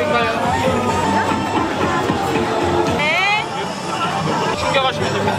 드릴까요? 네. 챙겨가시면 됩니다.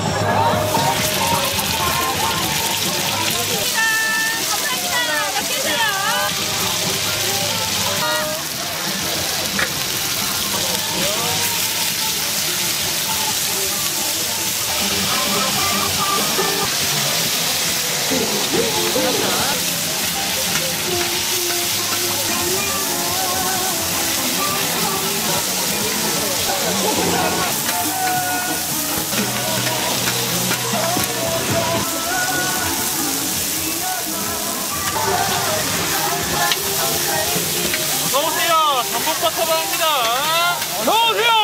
어서오세요. 전복버터바입니다. 어서오세요.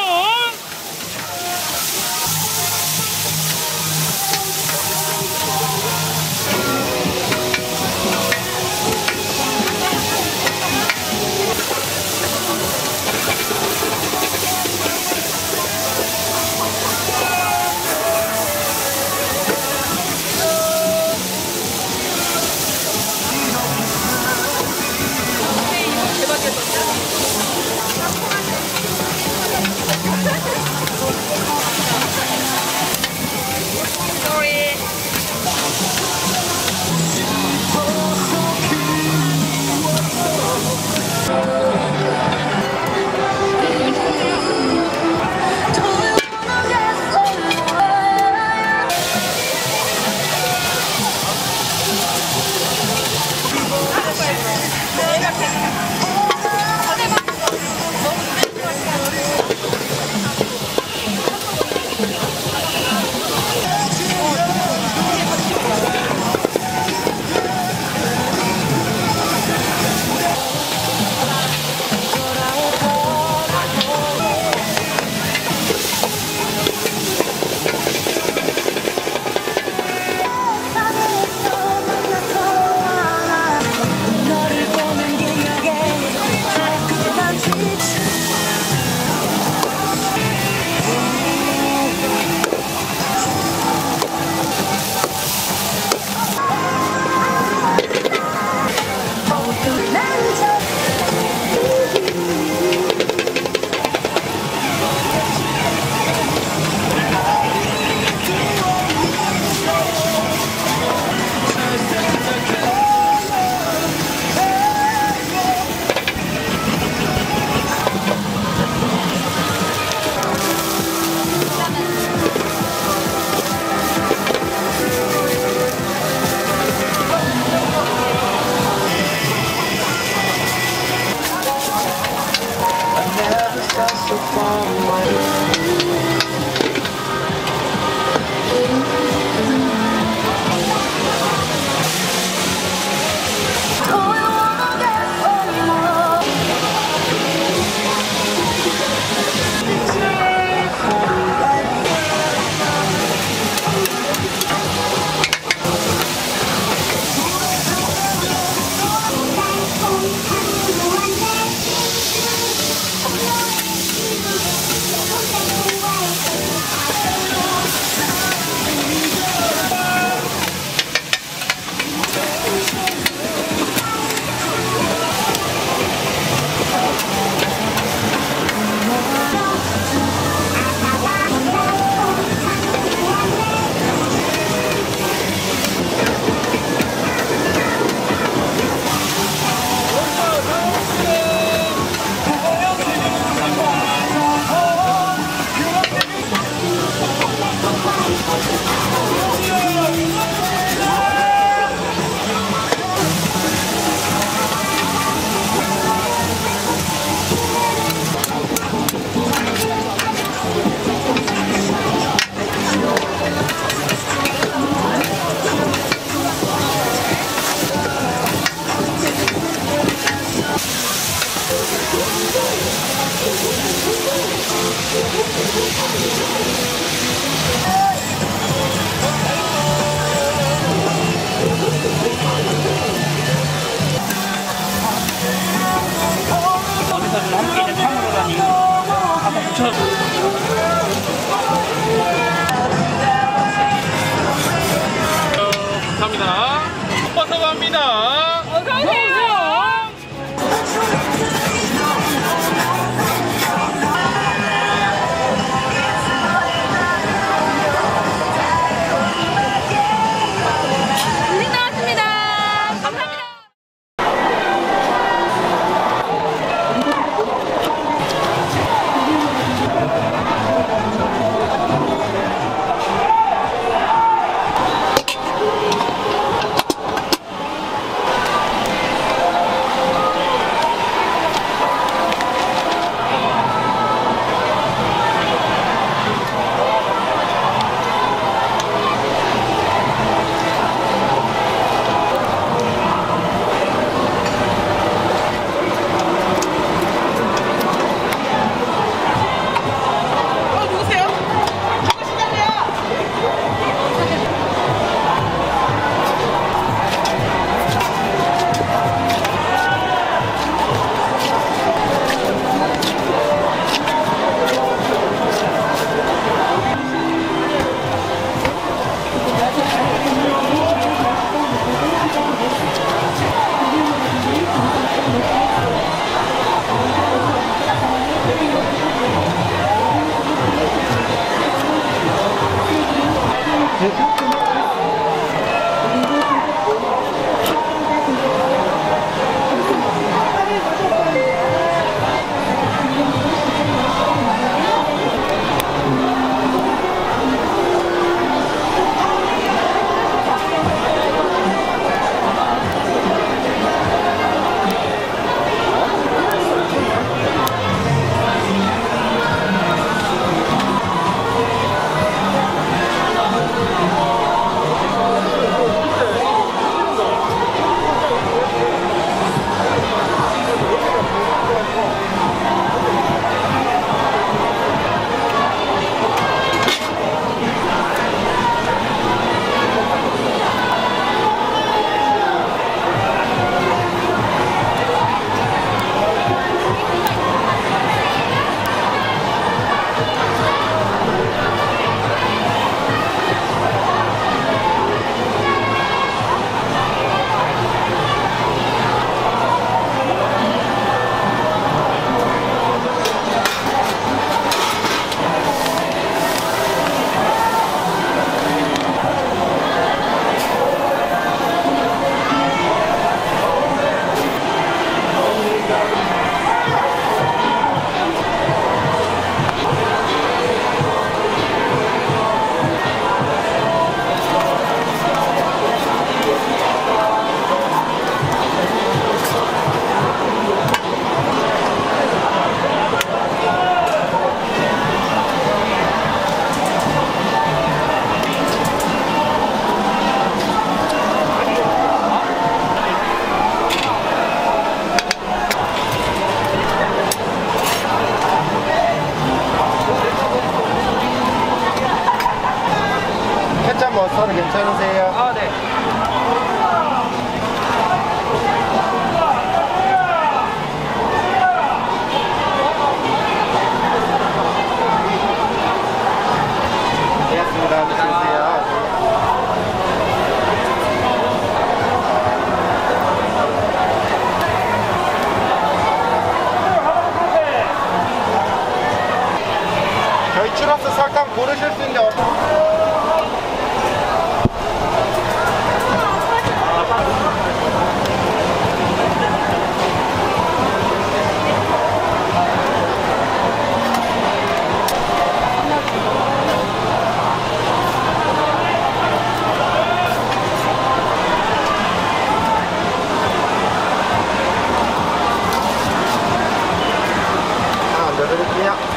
감사합니다. 버터 갑니다. 어서 오세요. 저희 추러스 설탕 고르실 수 있는데 드릴게요.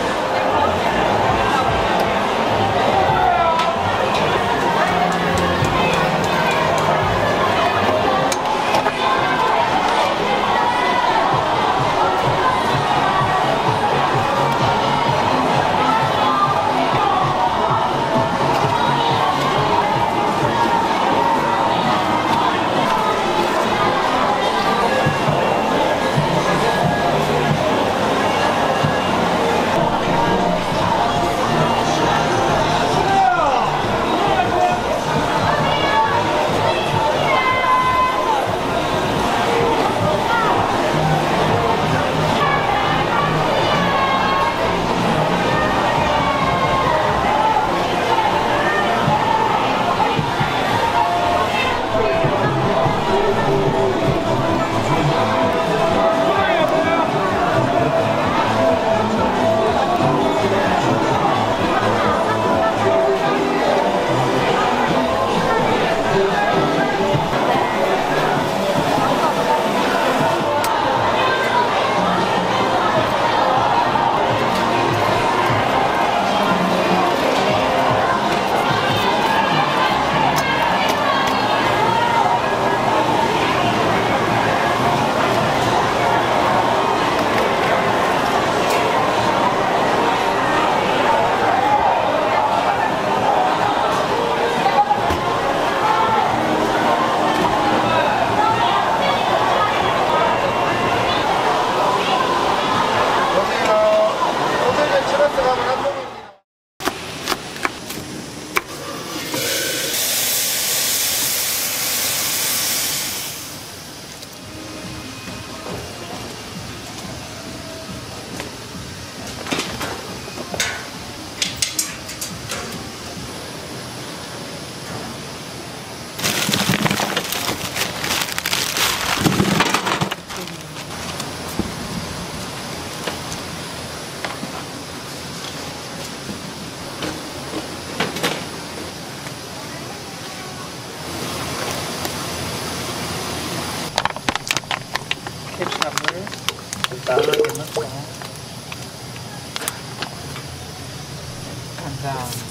케찹을 적당하게 넣고 간장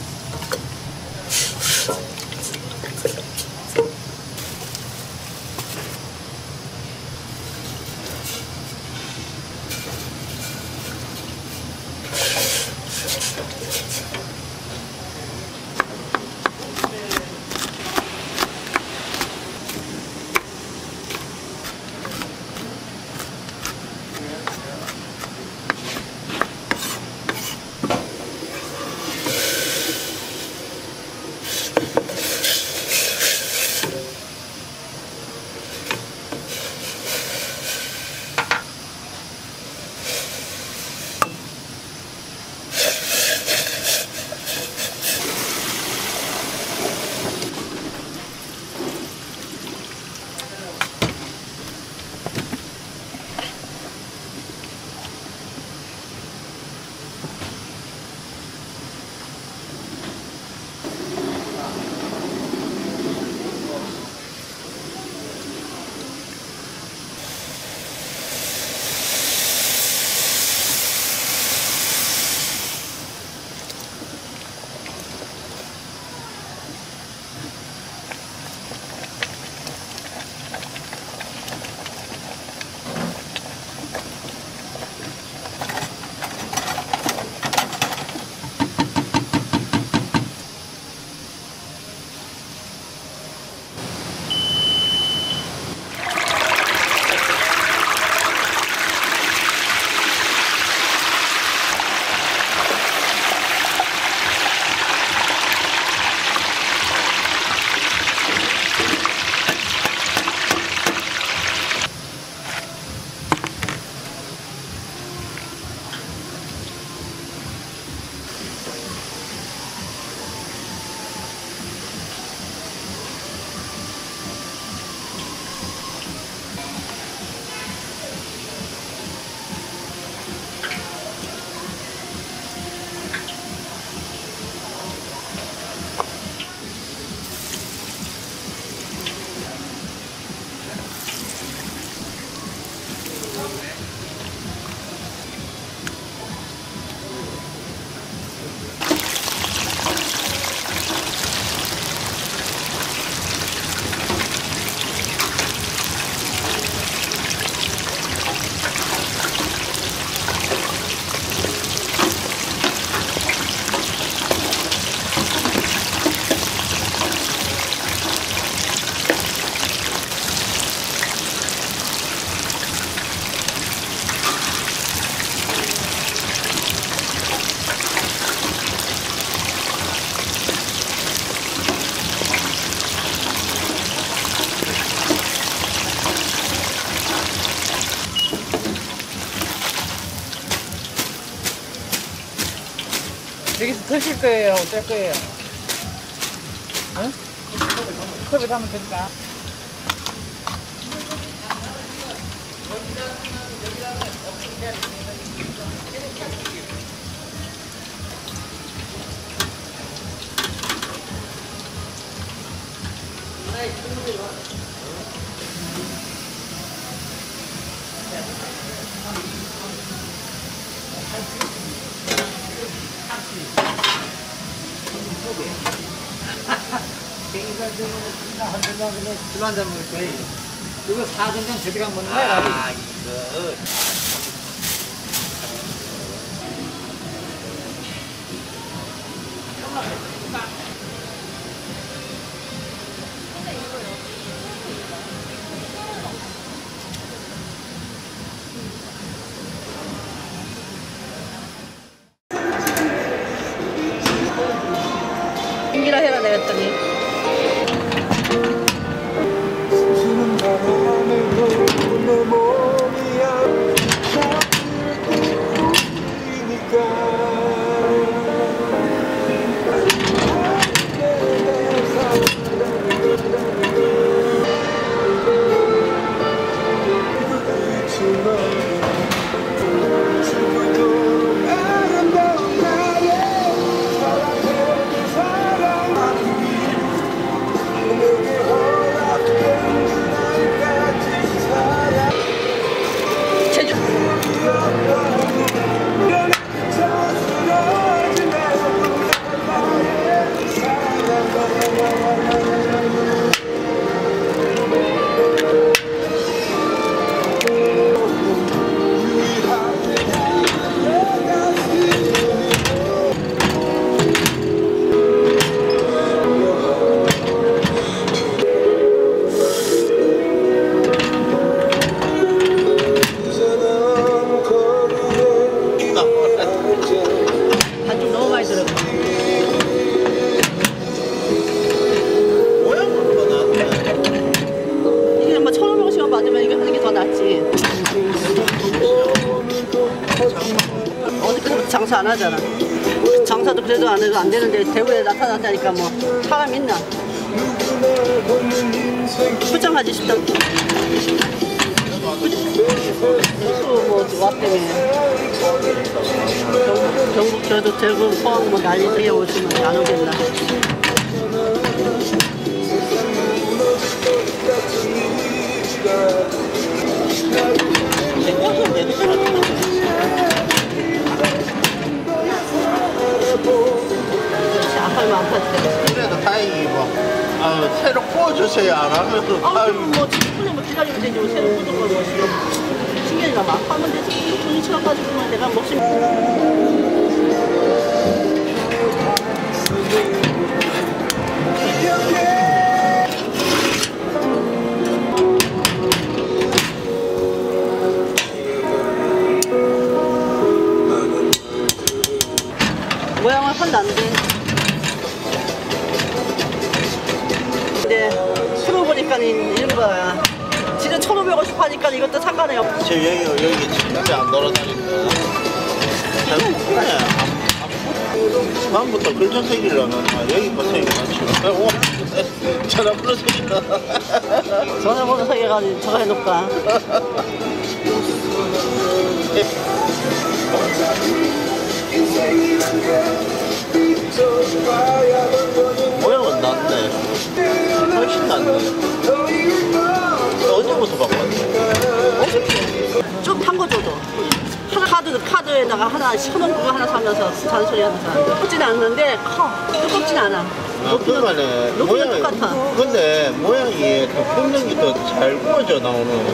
여기서 드실 거예요? 어쩔 거예요? 응? 컵에 담으면 될까? 술 한잔 먹을 거야. 이거 4등간 제대로 안 먹는 거야. 아, 이거. 인기라 해라 내가 했더니 반죽 너무 많이 들어가. 이게 뭐 1,500원씩만 받으면 이거 하는 게 더 낫지. 어저께부터 장사 안 하잖아. 장사도 그래도 안 해도 안 되는데 대구에 나타났다니까 뭐 사람 있나? 포장하지 싶다. 뭐 왔다며. 경북 저도 대구 포항 뭐 난리 되게 오시면 안 오겠나. 아파면 안 팠대. 그래도 다행히 뭐, 새로 구워주세요. 안 하면 아우 뭐 10분에 뭐 기다리면 되지 뭐 새로 뜯은 걸 뭐 신경이 나면 아파면 되지. 돈이 쳐가지고만 내가 먹으면 모양은 혼났는데 근데 풀어보니까 이런 거야. 지금 1,500원씩 파니까 이것도 상관이 없어. 저 여기 진짜 안 돌아다닌다. 잘못해. 다음부터 글자 새기려면 여기 거 새기 맞추고 전화번호 새기다. 전화번호 새겨가지고 저거 해놓을까. 모양은 낫네. 훨씬 낫네. 어제부터 바꿨네. 좀 판 거 줘도 하나 카드에다가 하나 1,000원 그거 하나 사면서 잔소리 하는 사람 두껍진 않는데 커 두껍진 않아. 그만해. 높이는 똑같아. 근데 모양이 더 굽는 게 더 잘 구워져 나오는.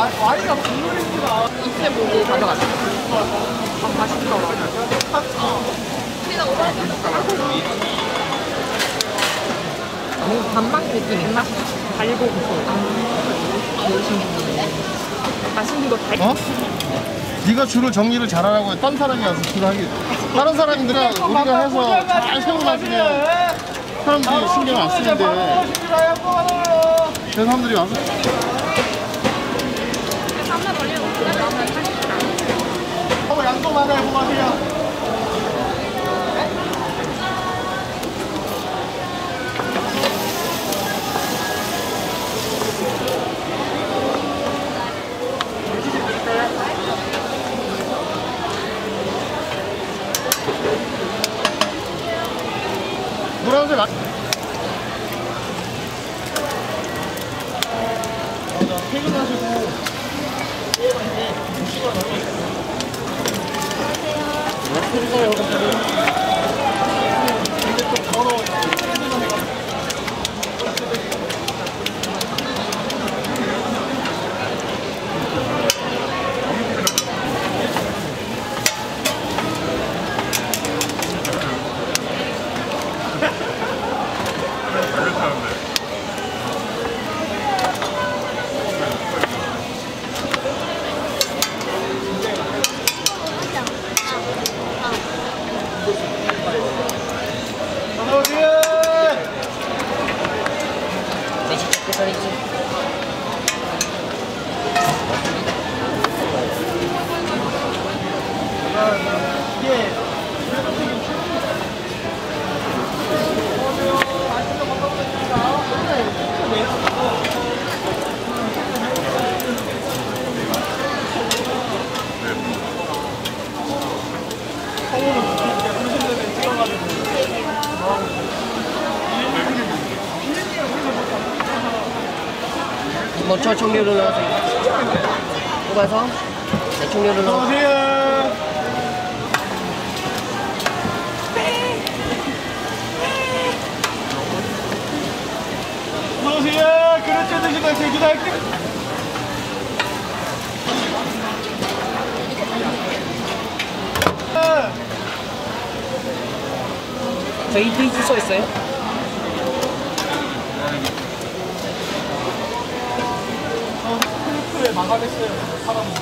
와이가 국물입니다. 이틀 보고 가져갔어. 맛있더라. 뭔가 단맛 느낌 있나? 달고 고소. 맛있는 거 달. 어? 네가 줄을 정리를 잘하라고 딴 사람이 와서 줄을 하기. 다른 사람들은 우리가 해서 잘 세워놔주면 사람들이 신경 안 쓰는데 그 사람들이 와서 양도 많아요. 고마세요. 노란색 퇴근하시고 먼저 종류를 넣어서 뽑아서 종류를 넣어서 어서오세요. 그릇 드시고 제주도 할게. 저희 페이지 써 있어요? 스크립트에 마감했어요. 사람은.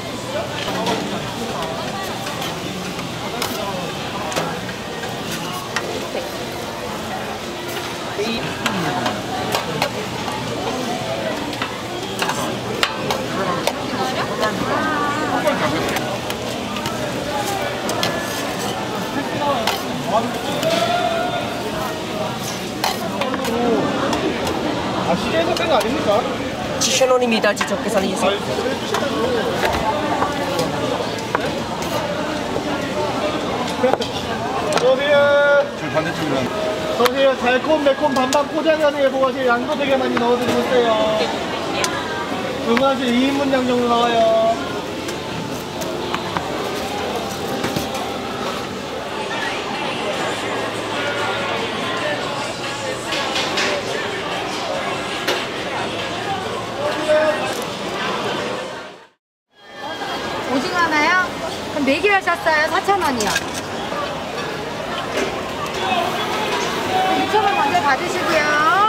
아, 시계에서 뺀 거 아닙니까? 7,000원입니다. 지적 계산이 있어요. 어서오세요. 저 반대쪽이랑. 어서오세요. 달콤 매콤 반반 포장하는 예보가세요. 양도 되게 많이 넣어드리고 있어요. 주문하실 2인분 양 정도 나와요. 오징어 하나요? 그럼 4개 하셨어요? 4,000원이요. 6,000원 먼저 받으시고요.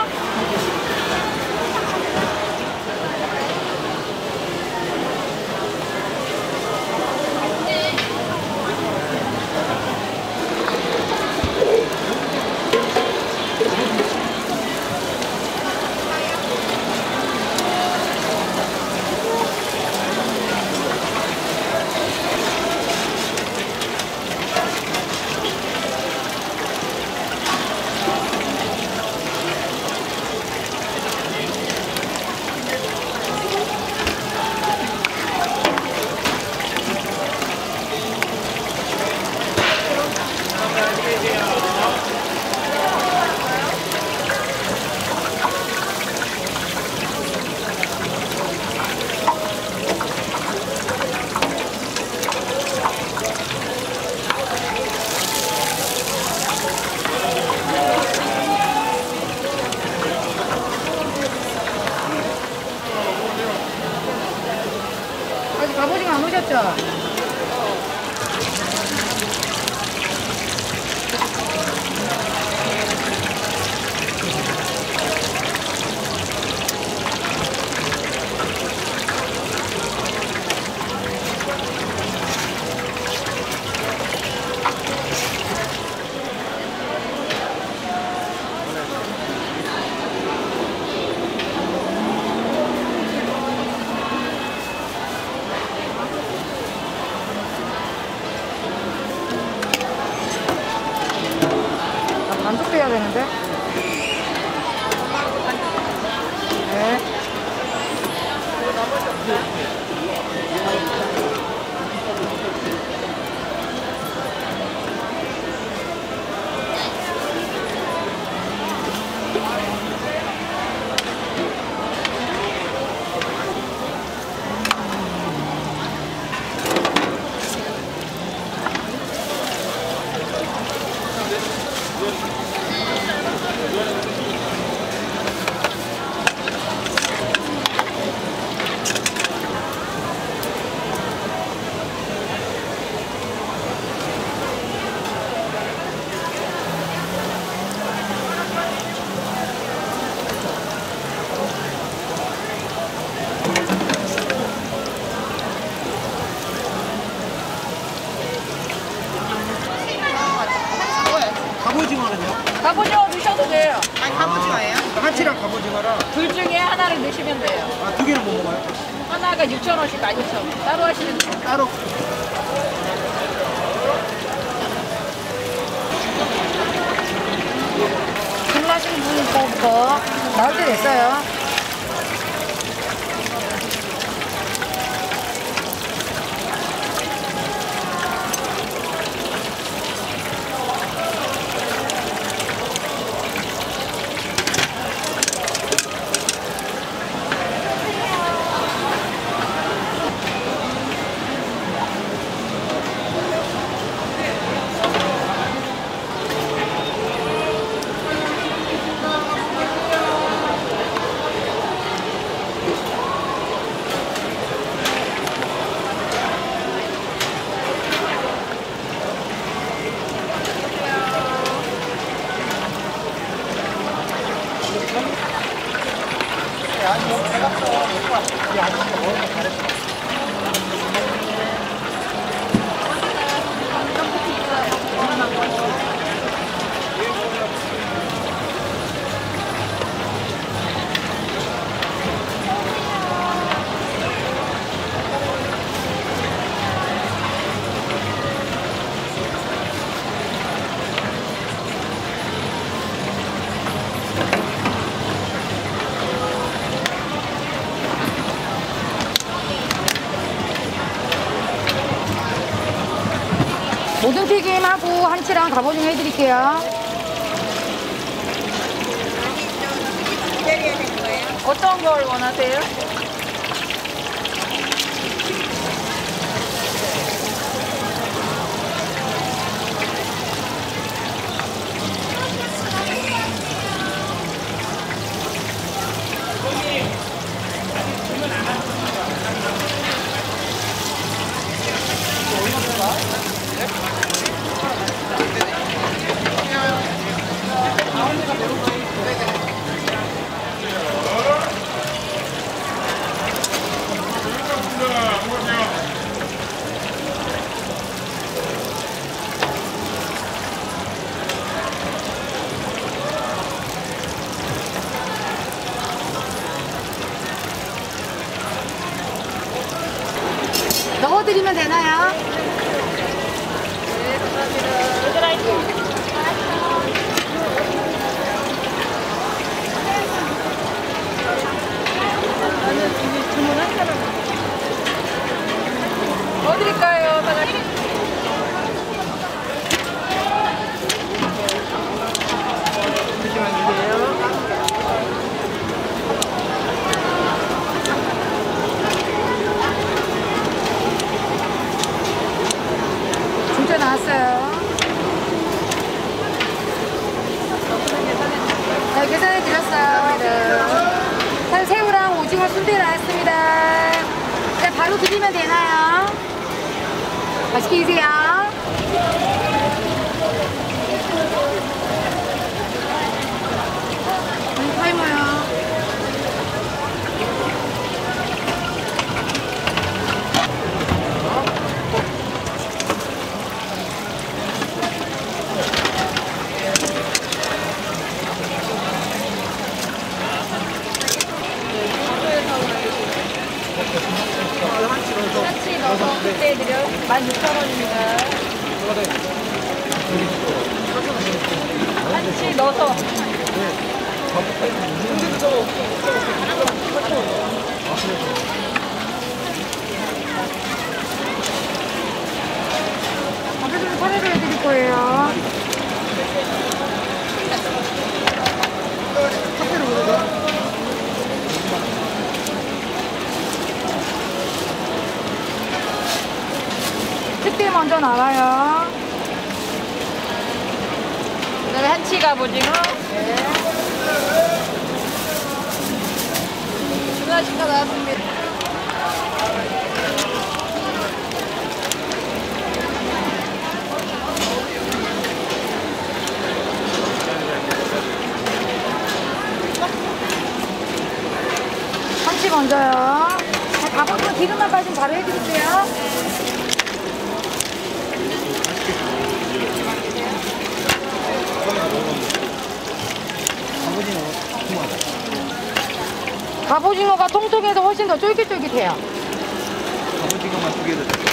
돼요. 아니 갑오징어예요? 한치랑 갑오징어랑 둘 중에 하나를 넣으시면 돼요. 두 개는 못 먹어요? 하나가 6,000원씩 16,000원. 따로 하시는 거. 따로. 주문하시는 분부터 나올 때 됐어요. 모든 튀김하고 한치랑 갑오징어 해드릴게요. 어떤 걸 원하세요? 넣어드리면 되나요? 뭐 드릴까요, 사장님? 진짜 나왔어요. 네, 계산해 드렸어요. 네. 새우랑 오징어 순대 나왔습니다. 네, 바로 드리면 되나요? 맛있게 드세요. 타이머요. 한치 넣어서 그때 드려 16,000원입니다. 한치 넣어서. 밥을 차례로 해드릴 거예요. 특대 먼저 나와요. 그다음에 한치 갑오징어. 네. 주문하신 거 나왔습니다. 한치 먼저요. 갑오징어 기름만 빠지면 바로 해드릴게요. 갑오징어가 통통해서 훨씬 더 쫄깃쫄깃해요. 갑오징어만 2개 더.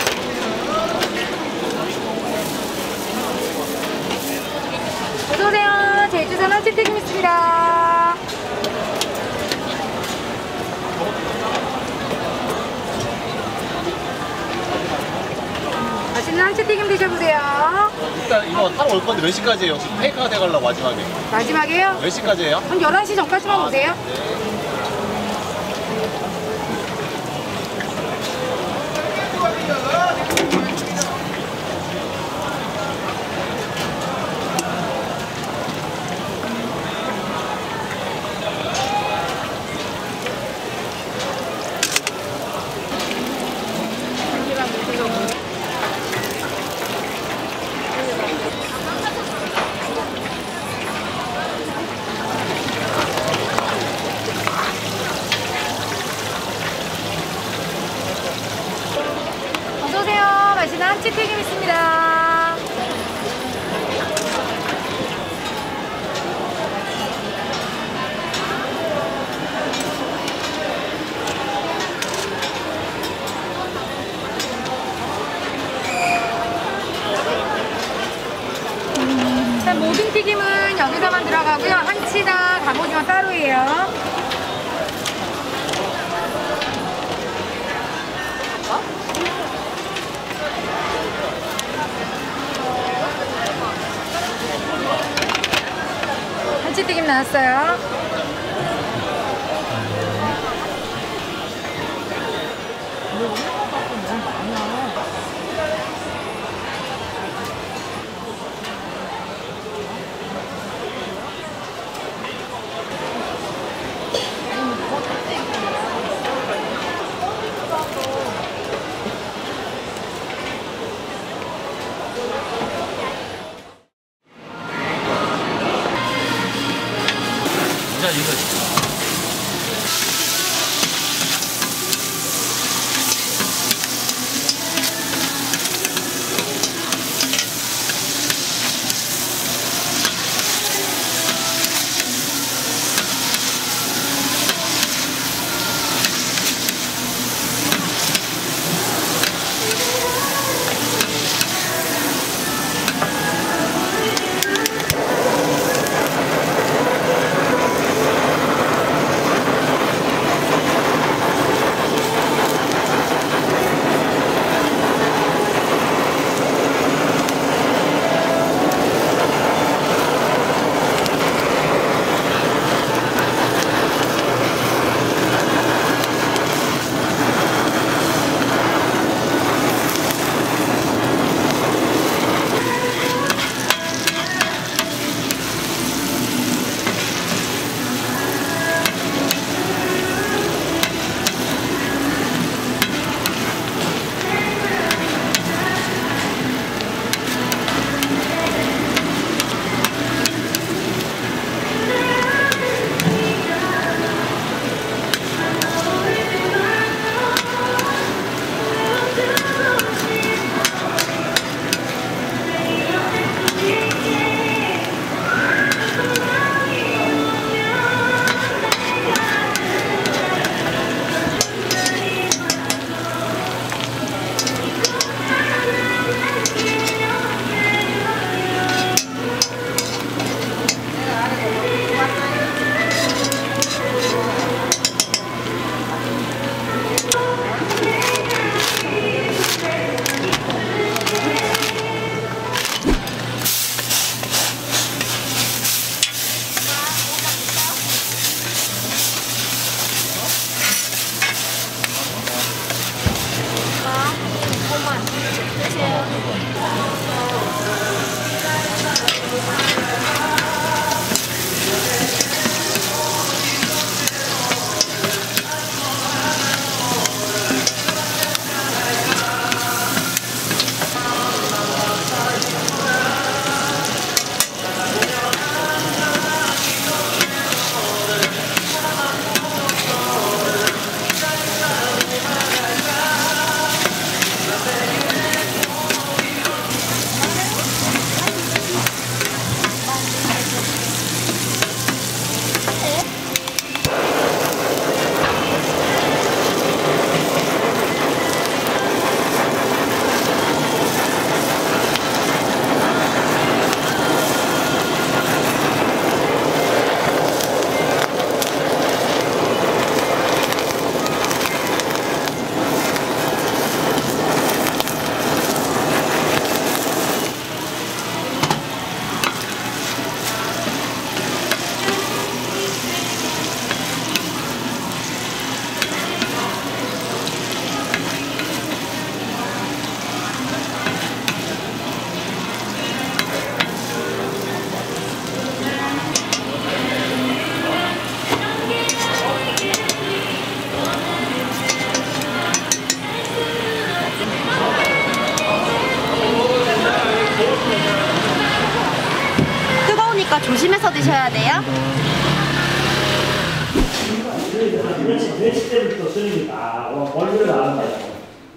어서오세요. 제주산 한치튀김 있습니다. 맛있는 한치튀김 드셔보세요. 일단 이거 타러 올 건데 몇 시까지예요? 지금 페이크가 돼가려고 마지막에. 마지막에요? 몇 시까지예요? 한 11시 전까지만 오세요. 어서오세요. 맛있는 한치튀김 있습니다. 일단 모든 튀김은 여기다만 들어가고요. 한치랑 갑오징어 따로예요. 한치튀김 나왔어요. 멸치 때부터 쓰니까 얼굴에 나오는 거야.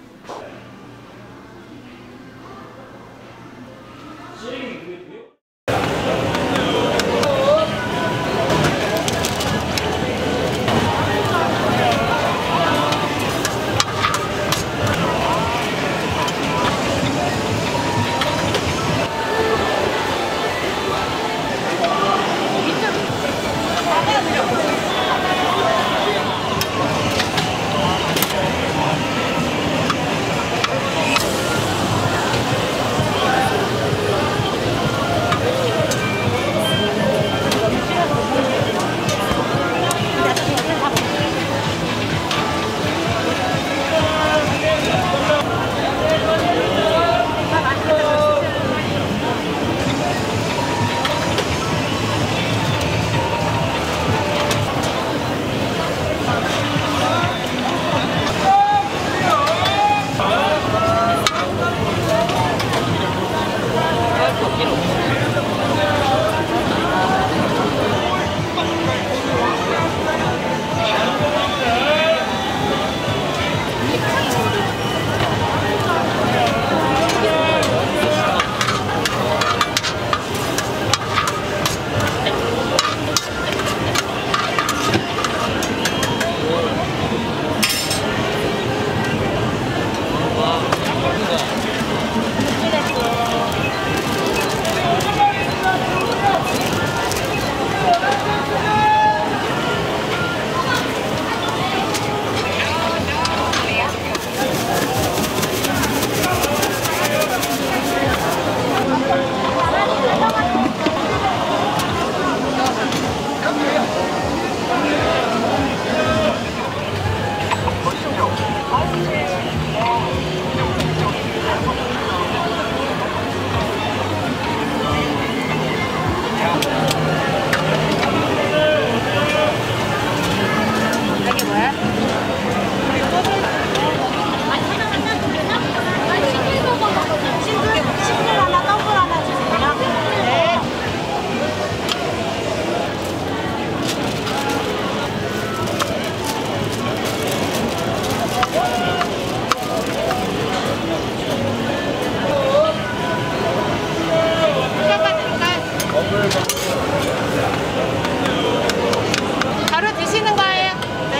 바로 드시는 거예요? 네.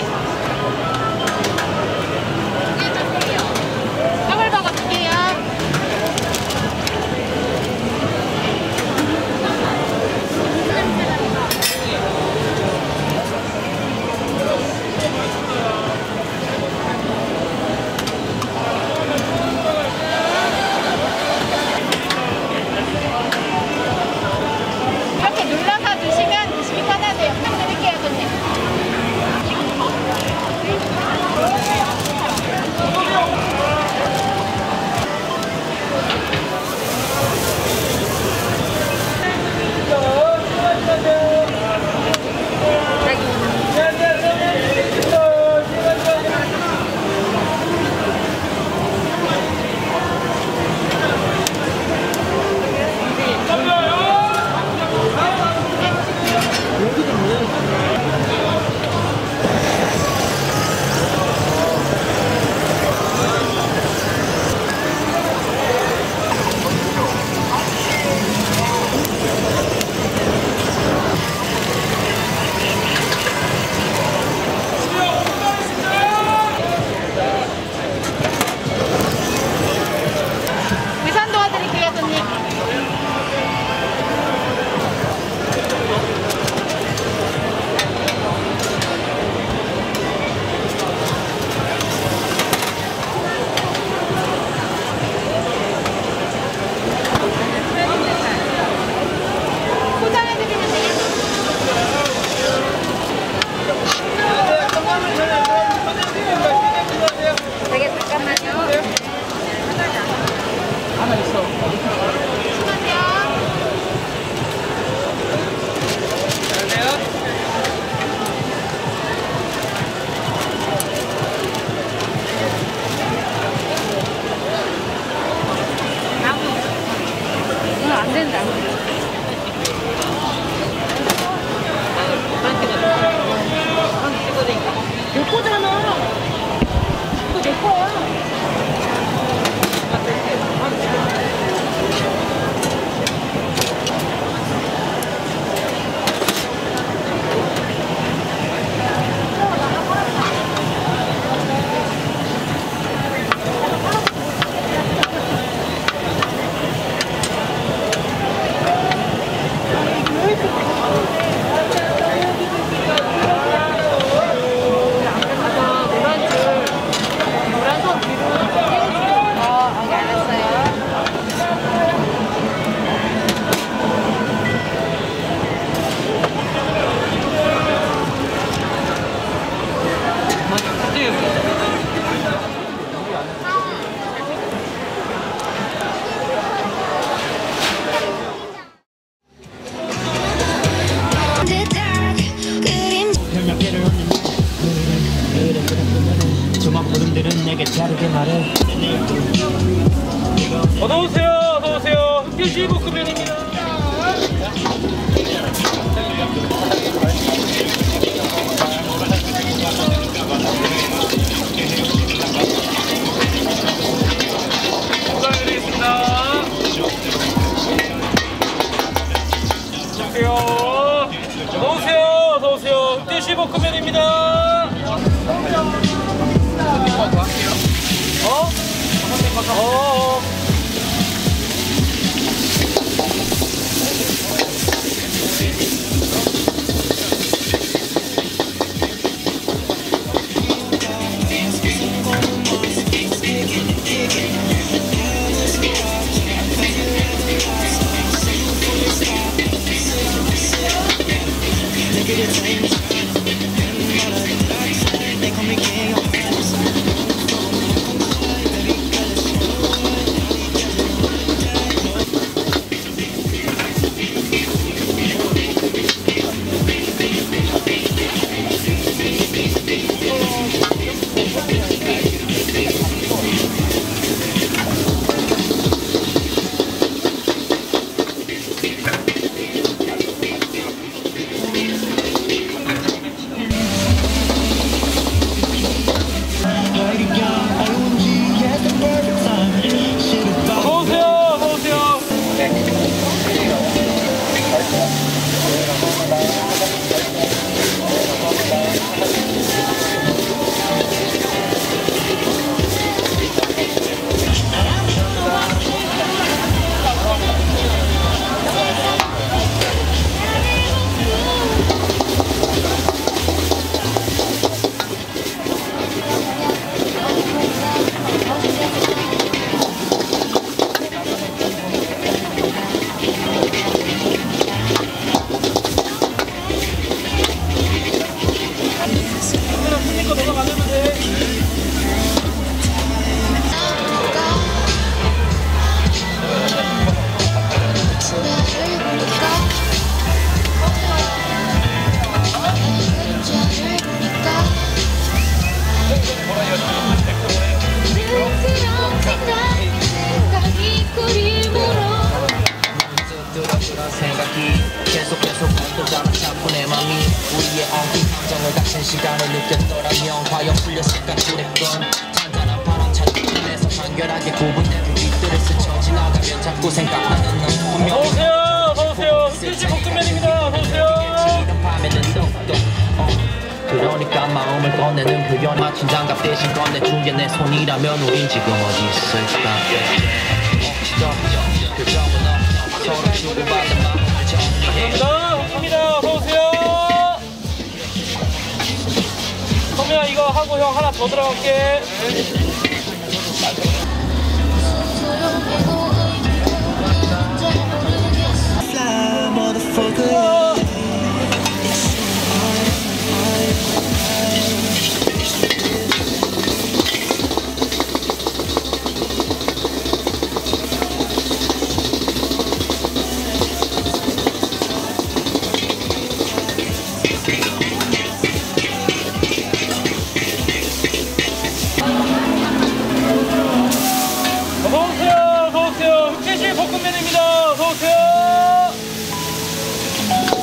허블버거 두 개요. 이렇게 눌러서 드시면 드시기 편하세요. 딱 드릴게요, 손님. 어서오세요, 어서오세요. 흑돼지 볶음면입니다. 어서오세요, 어서오세요. 흑돼지 볶음면입니다. 시간을 느꼈더라면 과연 풀렸을까 그랬건 단단한 바람 찬에서 간결하게 구분된 불빛들을 스쳐 지나가면 자꾸 생각나는 넌 분명히 어서오세요, 어서오세요. 흑돼지 볶음면입니다. 어서오세요. 이런 밤에는 똑똑 그러니까 마음을 꺼내는 표현 마침 장갑 대신 꺼내준 게 내 손이라면 우린 지금 어디 있을까 표정은 없어 서로 주고받은 마음을 정리해 감사합니다. 어서오세요. 성민아 이거 하고 형 하나 더 들어갈게. 어서오세요, 어서오세요. 흑돼지 볶음면입니다. 어서오세요.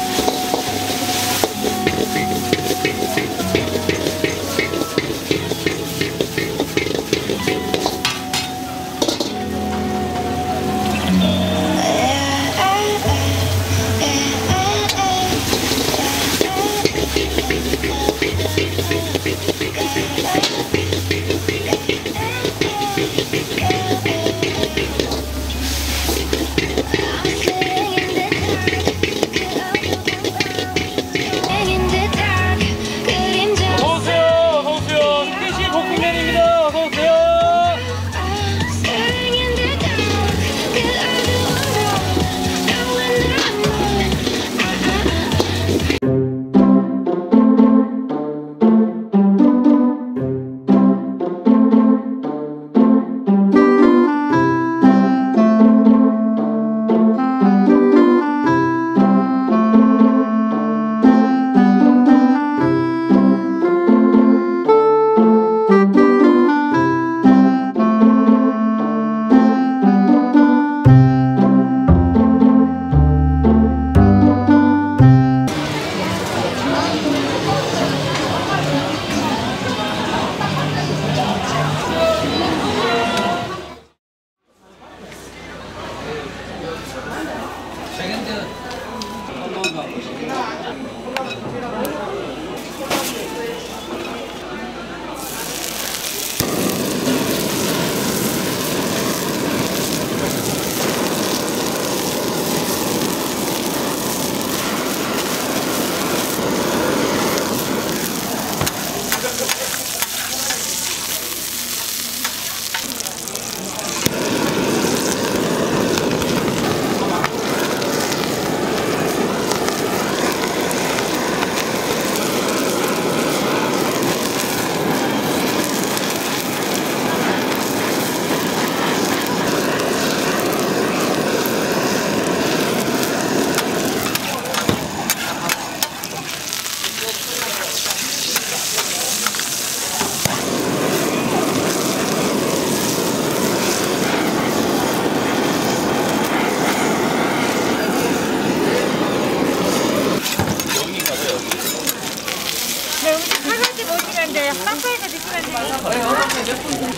같이 모시는데 카페에서 드시면 돼요.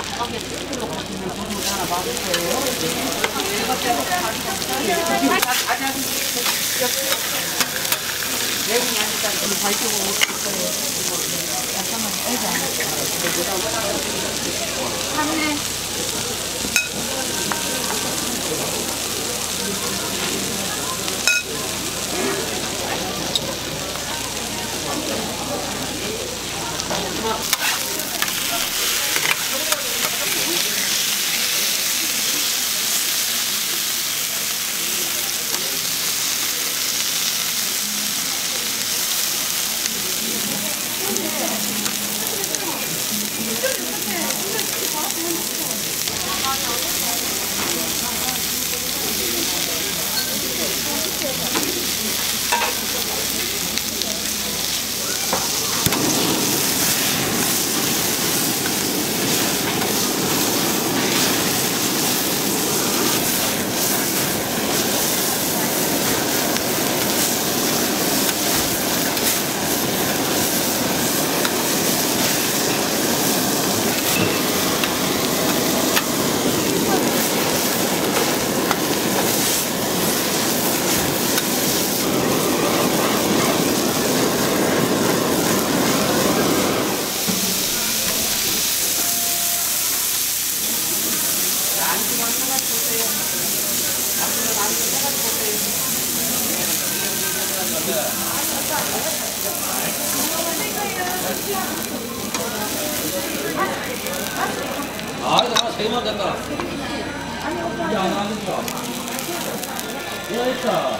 아, 이거 하나 세 개만 된다. 이게 안 하는 거야. 뭐야, 있다.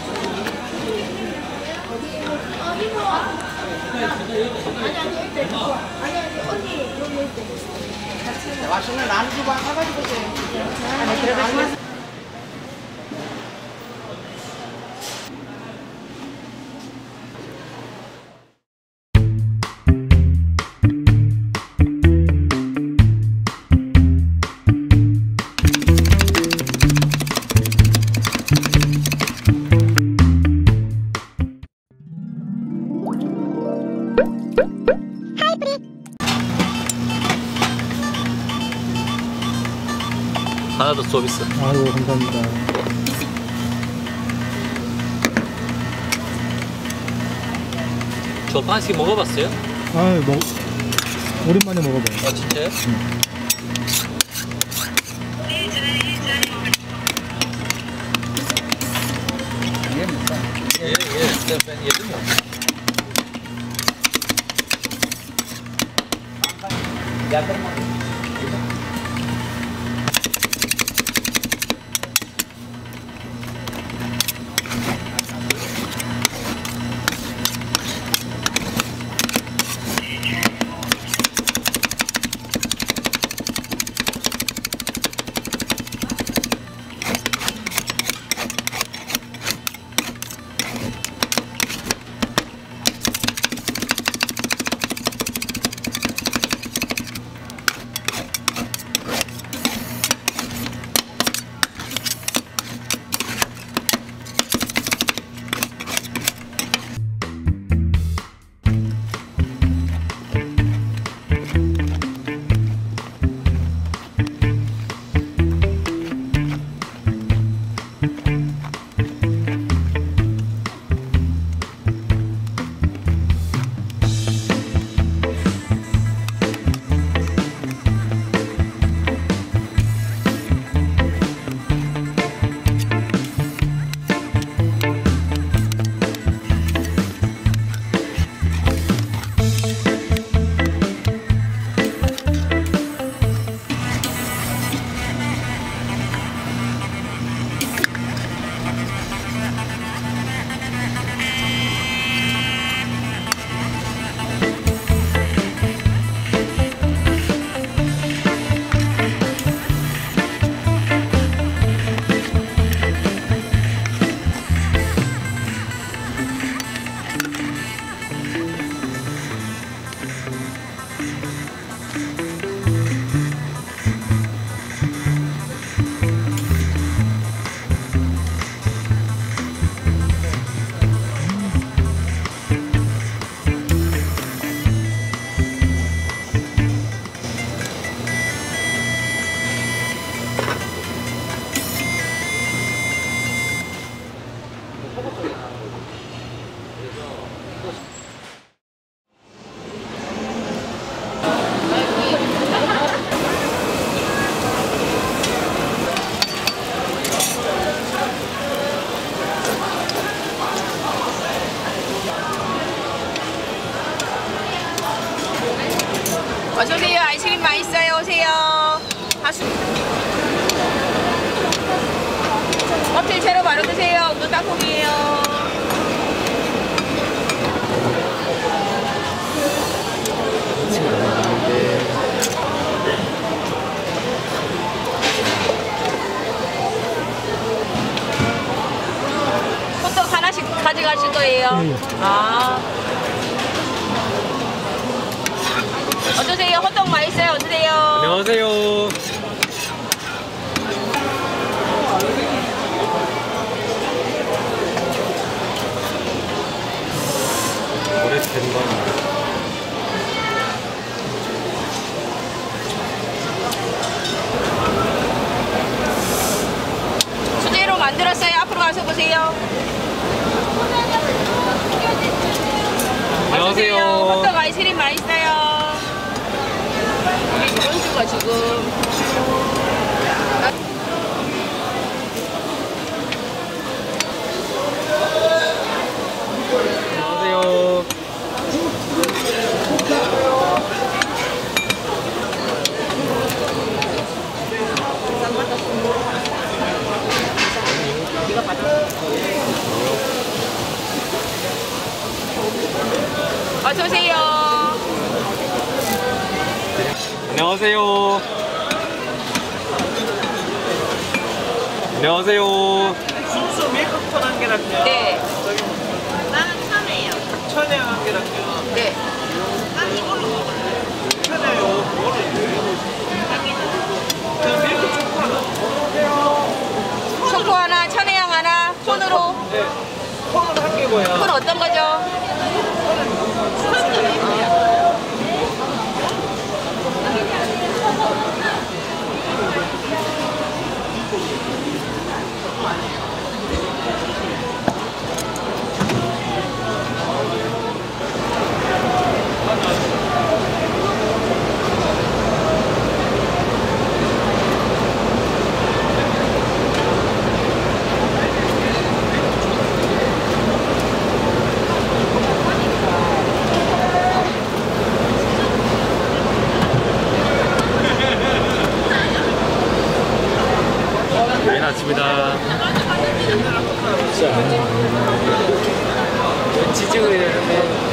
맛있는 란주방 사가지고 오세요. 하나 더 서비스. 아이고 감사합니다. 저 반씩 먹어봤어요? 아 오랜만에 먹어봐요. 아, 진짜요? 예, 얘도 뭐. 어서오세요. 아이스크림 맛있어요. 오세요. 하수. 껍질 채로 바로 드세요. 우도 땅콩이에요. 호떡 하나씩 가져가실 거예요. 아. 어떠세요? 호떡 맛있어요? 어떠세요? 안녕하세요. 오래 된 건. 수제로 만들었어요. 앞으로 가서 보세요. 안녕하세요. 호떡 아이스크림 맛있어요. 우리 이번 주가 지금 안녕하세요. 이거 받아. 어서 오세요. 안녕하세요. 안녕하세요. 순수 밀크톤 한 개랑요. 네. 나는 천혜요. 천혜향 한 개랑요. 네. 난 이걸로 먹어요. 천혜요. 뭐를? 저 밀크 초코 하나. 초코 하나, 천혜향 하나, 콘으로. 네. 콘은 한 개고요. 콘 어떤 거죠? 좋은 아침이다. 지지고 이러는데.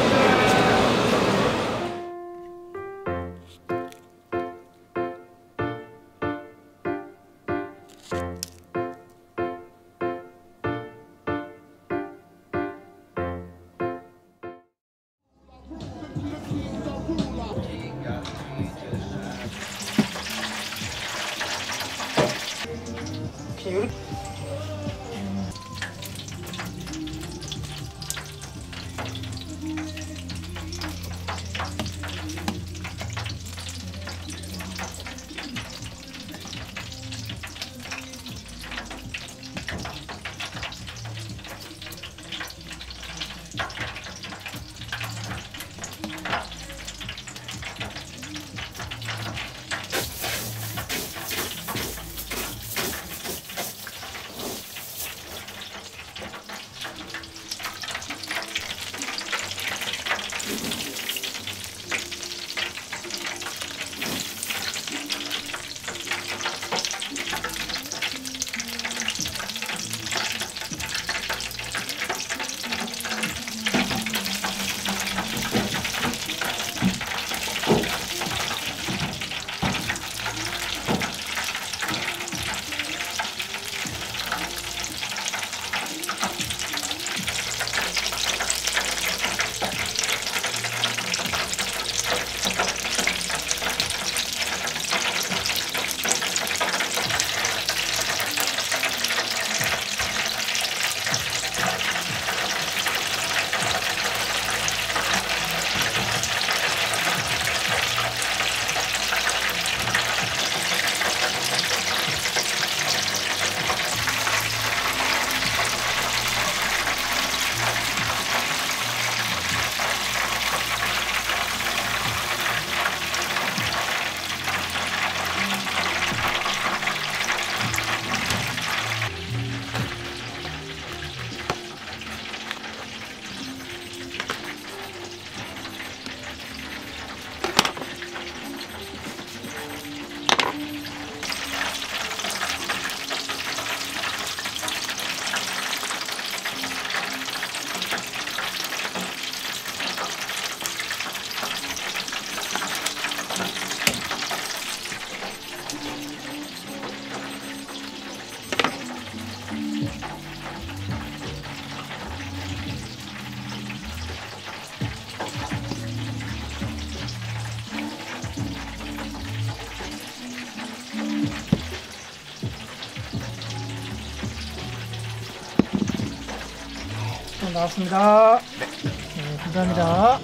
나왔습니다. 네, 감사합니다.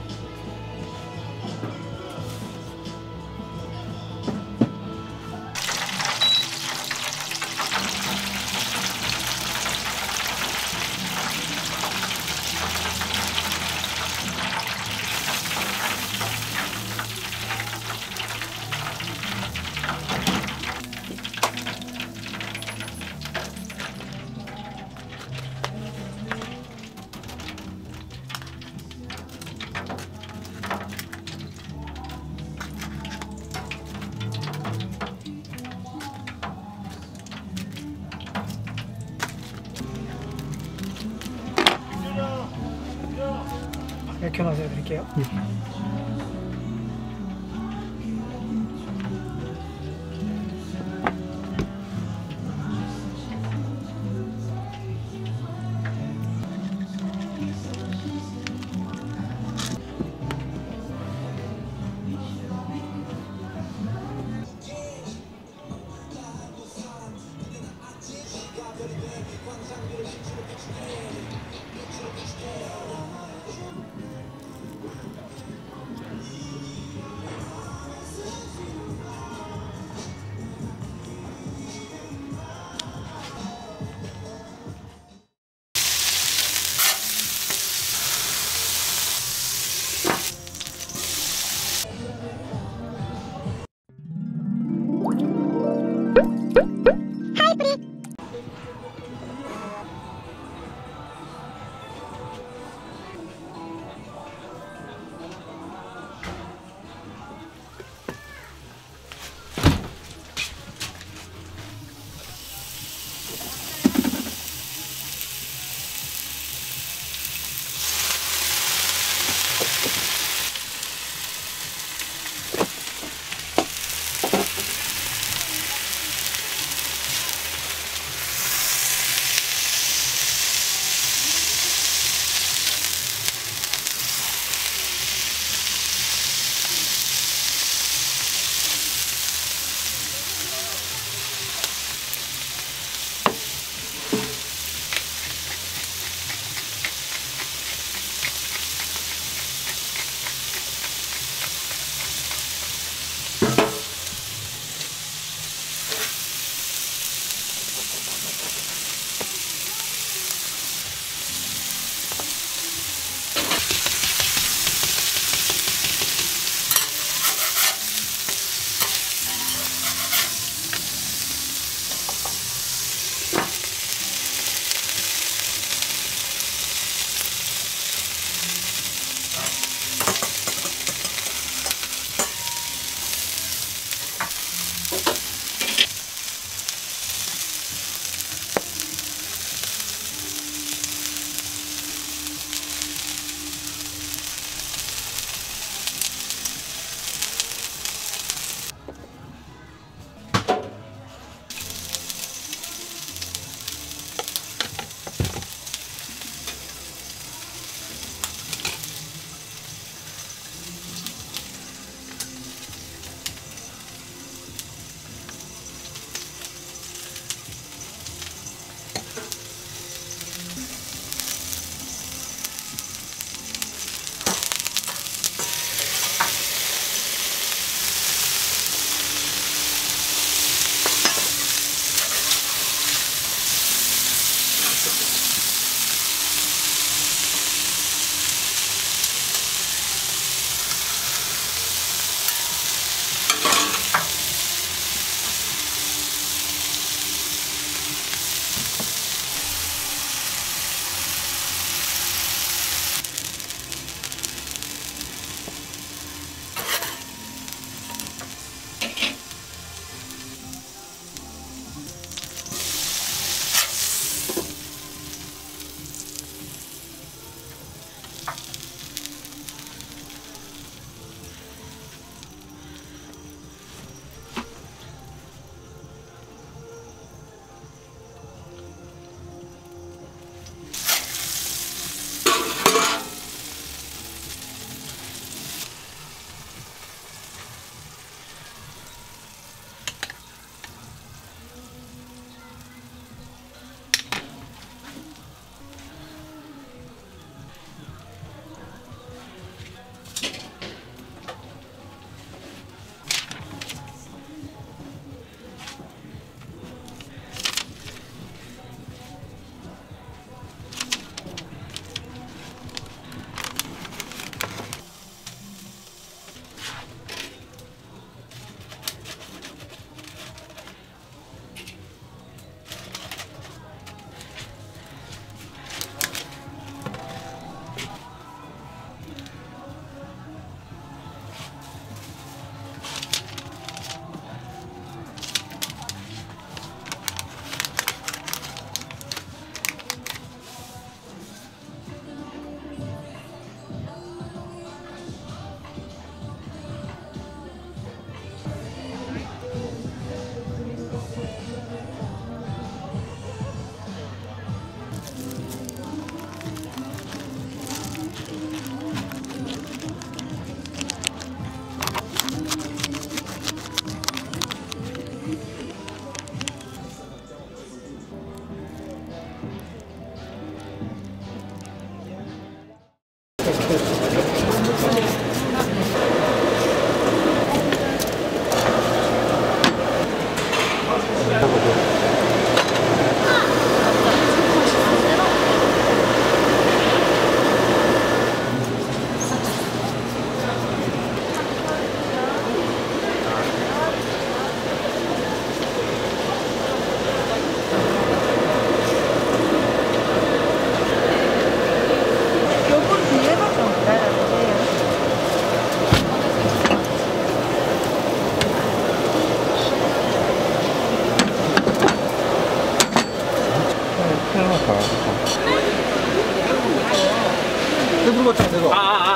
이렇게 놔서 드릴게요.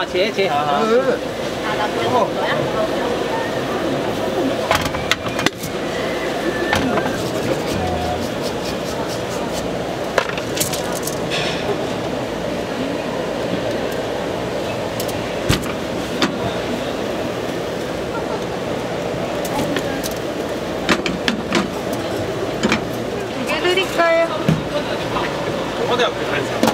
쟤. 아, 나 보여준 거야? 두개 드릴까요? 어디 앞에 가 있어?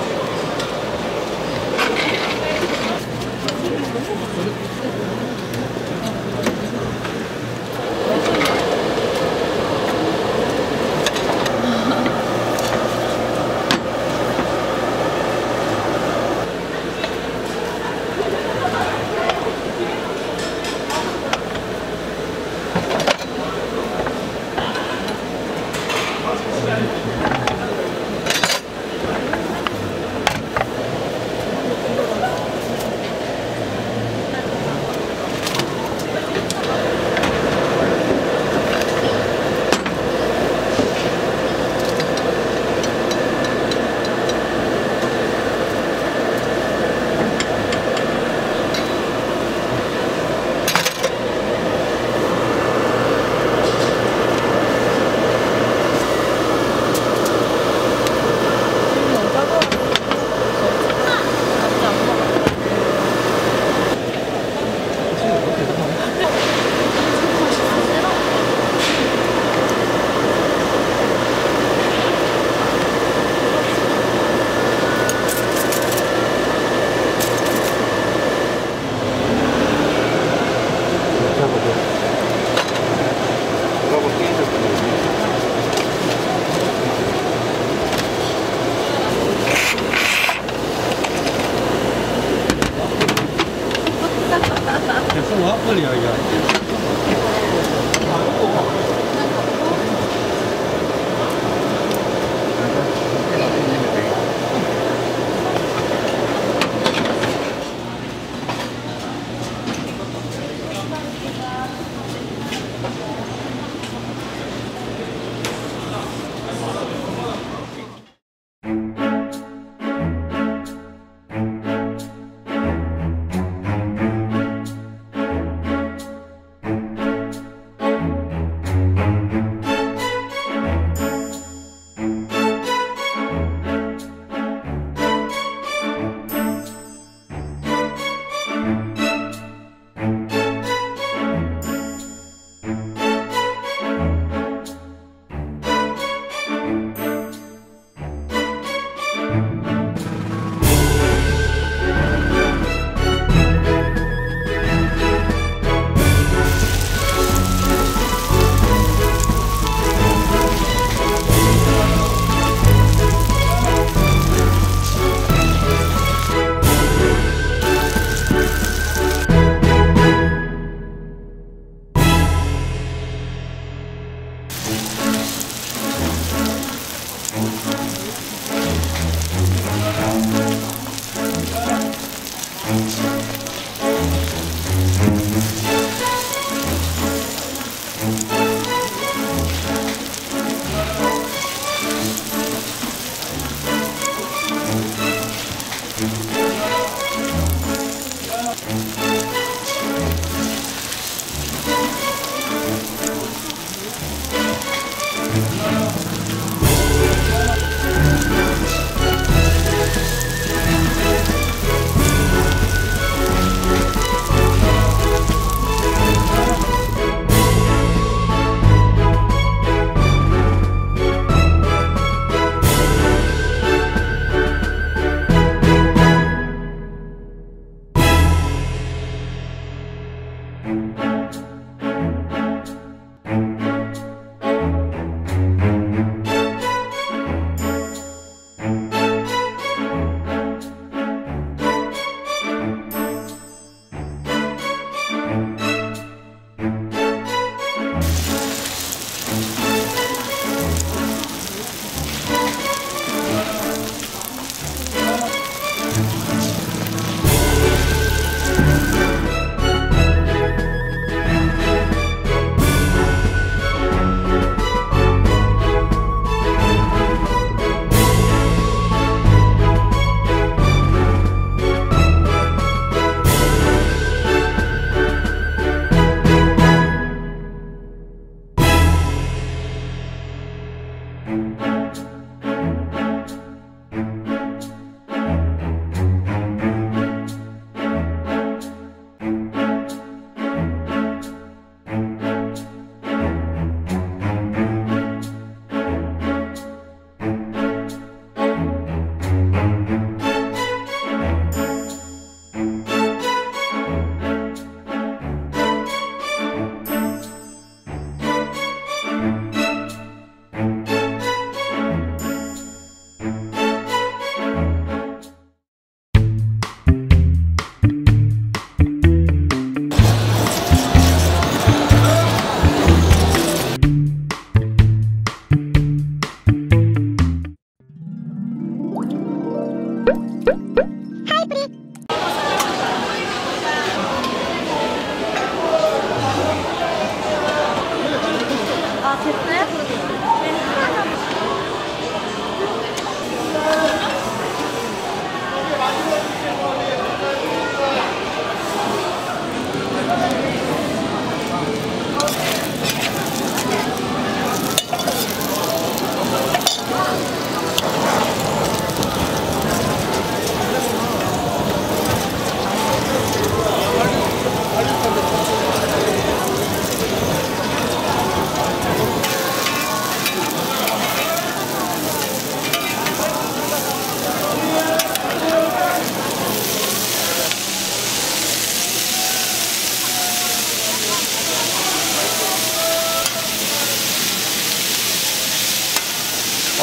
막걸리야 이게.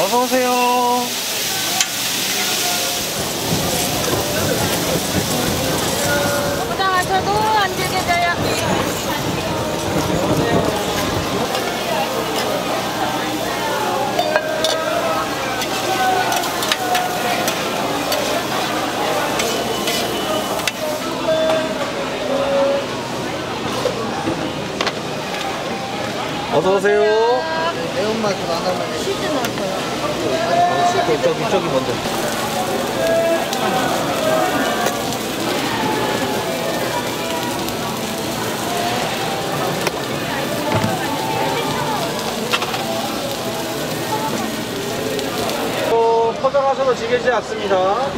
어서 오세요. 포장하셔도 안 들게 돼요. 어서 오세요. 매운맛으로 안 하면 치즈 넣었어요. 저기 먼저. 포장하셔도 지게지 않습니다.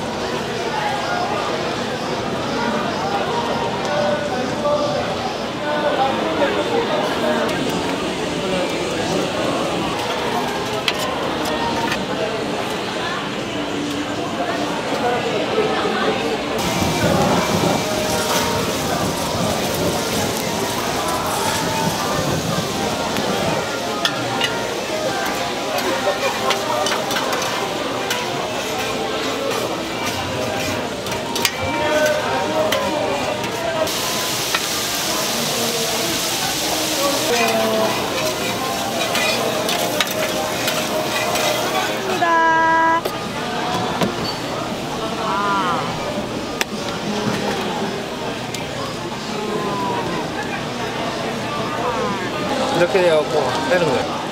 이렇게 해갖고 빼는 거예요.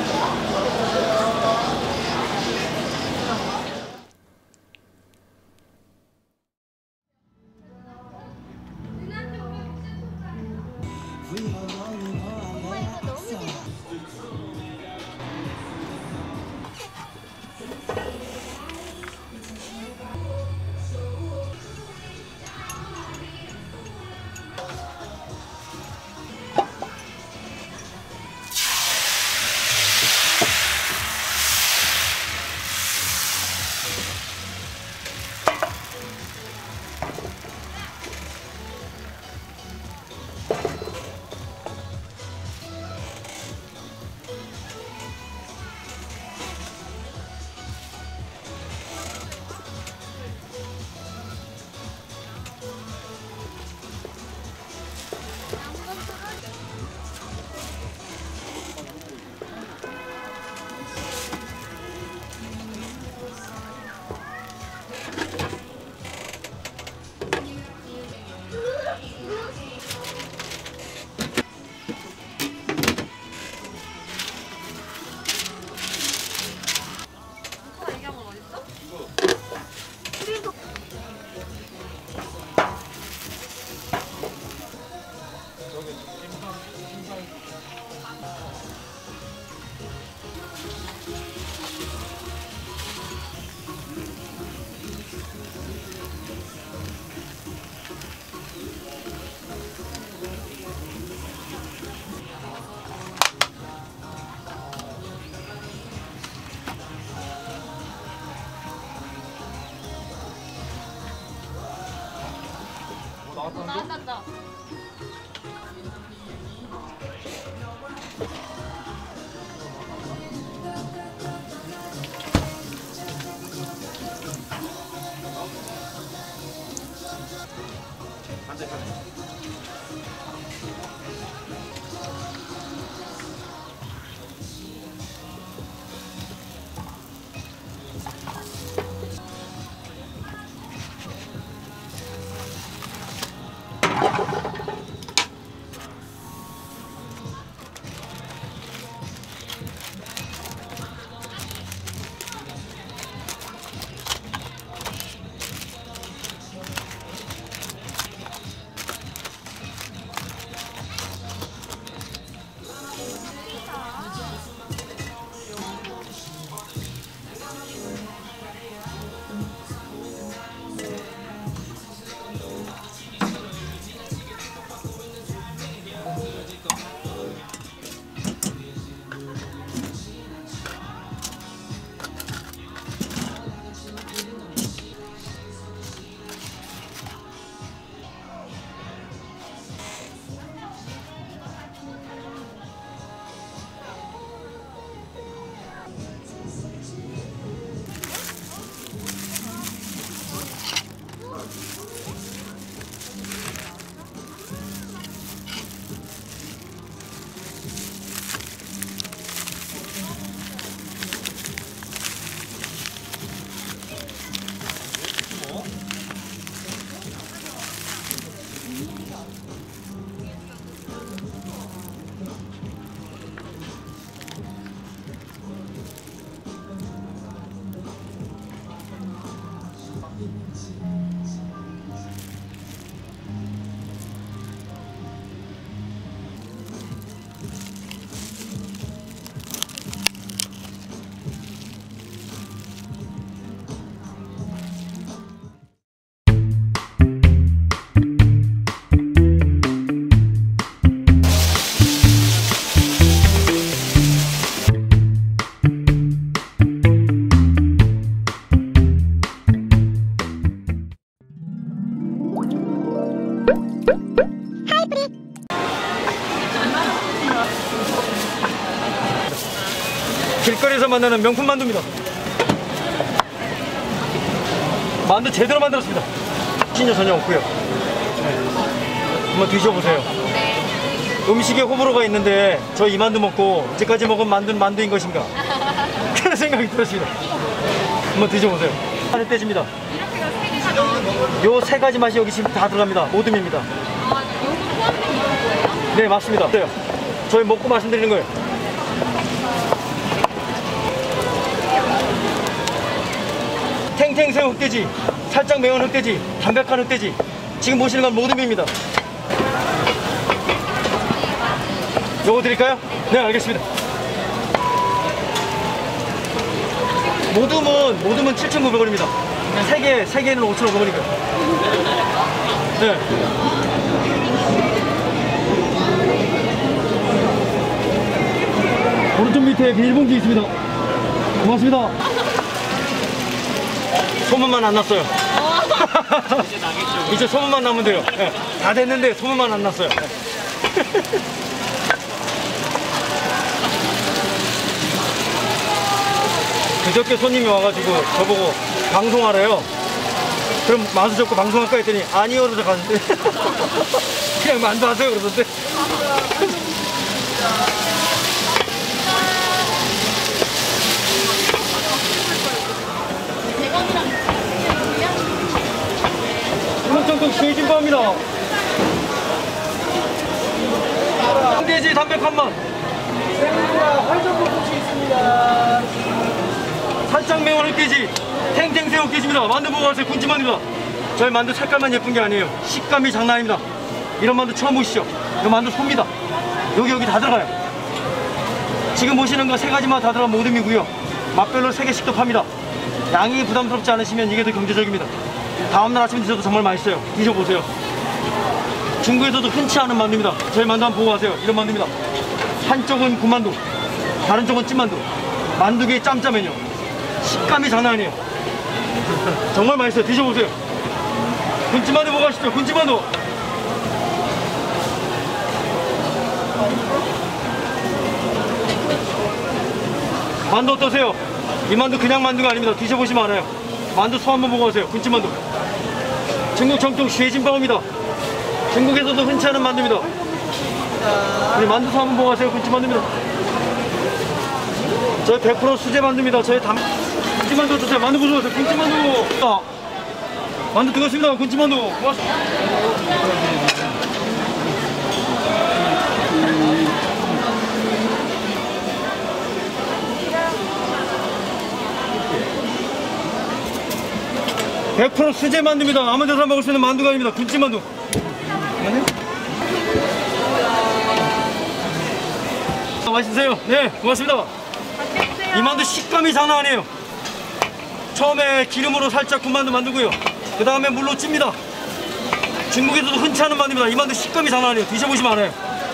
나왔다. 길거리에서 만나는 명품 만두입니다. 만두 제대로 만들었습니다. 진짜 전혀 없고요. 네. 한번 드셔보세요. 음식에 호불호가 있는데 저 이 만두 먹고 이제까지 먹은 만두는 만두인 것인가? 그런 생각이 들었습니다. 한번 드셔보세요. 하늘 떼집니다. 요 세 가지 맛이 여기 지금 다 들어갑니다. 모듬입니다. 네, 맞습니다. 네. 저희 먹고 말씀드리는 거예요. 탱탱새우 흑돼지, 살짝 매운 흑돼지, 담백한 흑돼지. 지금 보시는 건 모듬입니다. 요거 드릴까요? 네, 알겠습니다. 모듬은 7,900원입니다. 세 개는 5,500원이고요. 네. 오른쪽 밑에 비닐봉지 있습니다. 고맙습니다. 소문만 안 났어요. 이제 소문만 나면 돼요. 네. 다 됐는데 소문만 안 났어요. 그저께 손님이 와가지고 저보고 방송하래요. 그럼 만두 접고 방송할까 했더니 아니요 그러서 갔는데 그냥 만두 하세요 그러던데. 이만큼 쉐이진바입니다. 흑돼지 담백한 맛. 새우와 활전국수 있습니다. 살짝 매운 흑돼지, 탱탱새우 흑돼지입니다. 만두 보고 가세요. 군침만두입니다. 저희 만두 색깔만 예쁜 게 아니에요. 식감이 장난 아닙니다. 이런 만두 처음 보시죠? 이 만두 소입니다. 여기 다 들어가요. 지금 보시는 거 세 가지 맛 다 들어간 모듬이고요. 맛별로 3개씩도 팝니다. 양이 부담스럽지 않으시면 이게 더 경제적입니다. 다음날 아침 드셔도 정말 맛있어요. 드셔보세요. 중국에서도 흔치 않은 만두입니다. 저희 만두 한번 보고 가세요. 이런 만두입니다. 한쪽은 군만두, 다른 쪽은 찐만두. 만두계의 짬짜면요. 식감이 장난 아니에요. 정말 맛있어요. 드셔보세요. 군침만두 보고 가시죠. 군침만두. 만두 어떠세요? 이 만두 그냥 만두가 아닙니다. 드셔보시면 알아요. 만두 소 한번 보고 가세요. 군침만두. 중국 정통 쉐이진바오입니다. 중국에서도 흔치 않은 만두입니다. 우리 만두 소 한번 보고 가세요. 군침만두입니다. 저희 100% 수제 만두입니다. 저희 군침만두 드세요. 만두 보고 가세요. 군침만두. 만두 뜨겁습니다. 군침만두. 고맙습니다. 100% 수제 만두입니다. 아무 데서 먹을 수 있는 만두가 아닙니다. 군침만두. 맛있으세요? 네, 고맙습니다. 이 만두 식감이 장난 아니에요. 처음에 기름으로 살짝 군만두 만두고요. 그 다음에 물로 찝니다. 중국에서도 흔치 않은 만두입니다. 이 만두 식감이 장난 아니에요. 드셔보시면 알아요.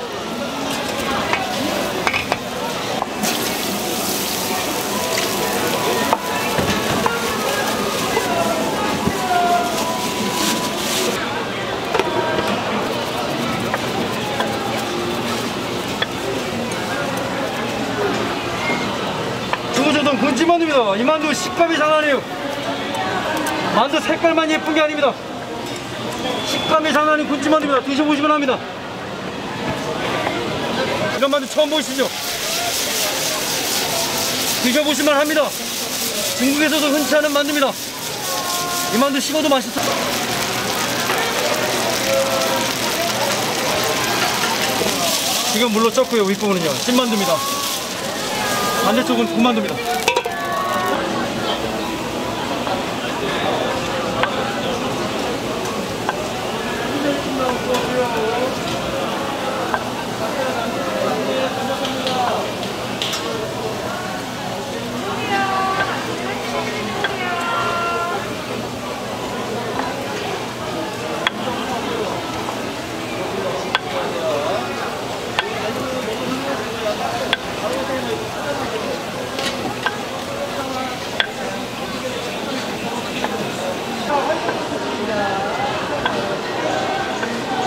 중국에서도 군침만두입니다. 이 만두 식감이 장난 아니에요. 만두 색깔만 예쁜 게 아닙니다. 식감이 장난 아닌 군침만두입니다. 드셔보시면 합니다. 이런 만두 처음 보시죠? 드셔보시면 합니다. 중국에서도 흔치 않은 만두입니다. 이 만두 식어도 맛있어. 지금 물로 쪘고요. 윗부분은요. 찐만두입니다. 반대쪽은 군만두입니다.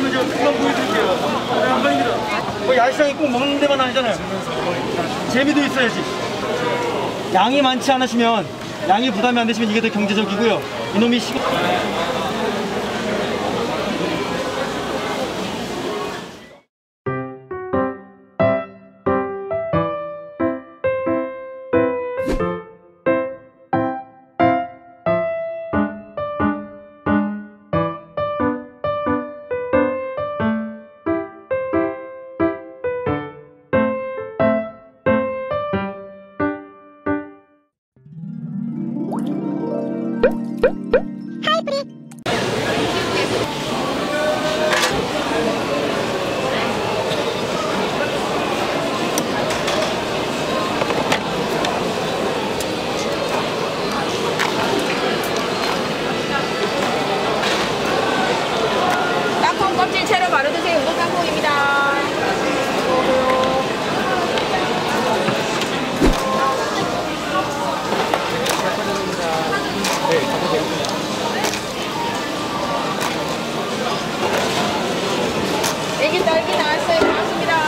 하시면 제가 금방 보여드릴게요. 네, 한 번입니다. 뭐 야시장이 꼭 먹는 데만 아니잖아요. 재미도 있어야지. 양이 많지 않으시면, 양이 부담이 안 되시면 이게 더 경제적이고요. 이놈이 땅콩 껍질 채로 바로 드세요. 우동 땅콩입니다. 애기 딸기 나왔어요. 고맙습니다.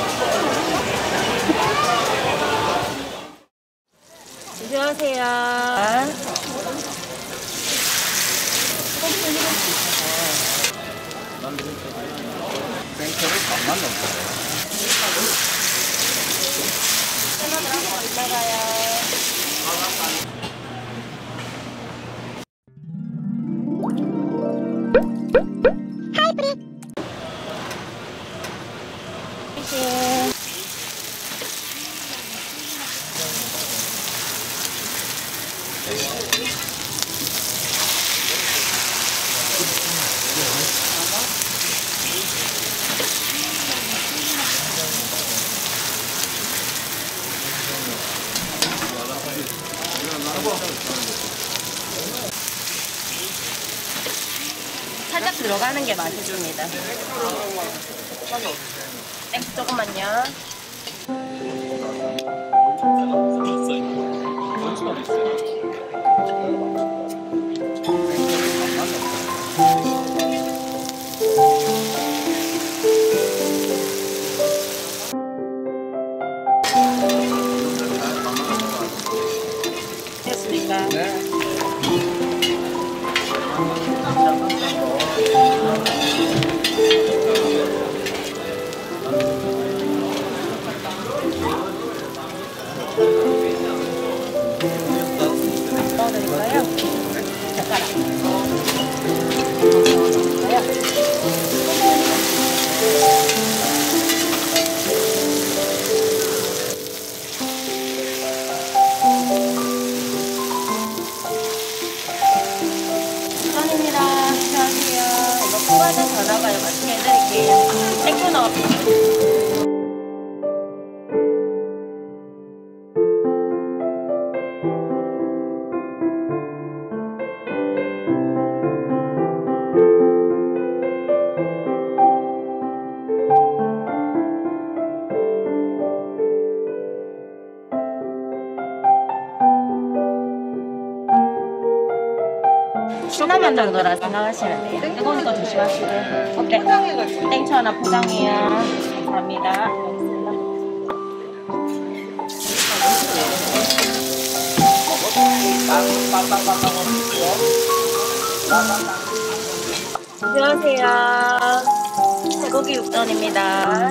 안녕하세요. 생채를 반만 넣고. 살짝 들어가는 게 맛있습니다. 땡스 조금만요. 됐습니까? 네. 넣어드릴까요? 젓가락. 선입니다. 안녕하세요. 이거 포가전 전화가요. 맛있게 해드릴게요. 땡큐 넣어. 신라면 정도라 생각하시면 돼요. 뜨거운 거 조심하시고. 오케이. 땡초 하나 포장해요. 감사합니다. 안녕하세요. 소고기 육전입니다.